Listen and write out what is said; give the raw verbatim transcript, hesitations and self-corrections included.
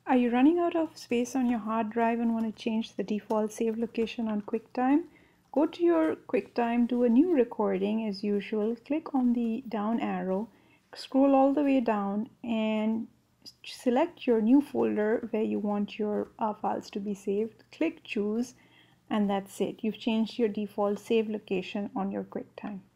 Are you running out of space on your hard drive and want to change the default save location on QuickTime? Go to your QuickTime, do a new recording as usual, click on the down arrow, scroll all the way down and select your new folder where you want your uh, files to be saved. Click choose and that's it. You've changed your default save location on your QuickTime.